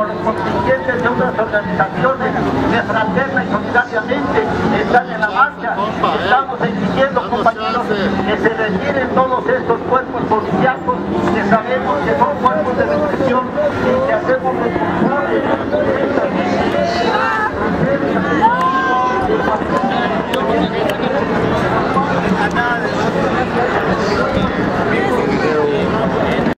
Los contingentes de otras organizaciones de fraterna y solidariamente están en la marcha. Estamos exigiendo, compañeros, que se retiren todos estos cuerpos policíacos que sabemos que son cuerpos de represión.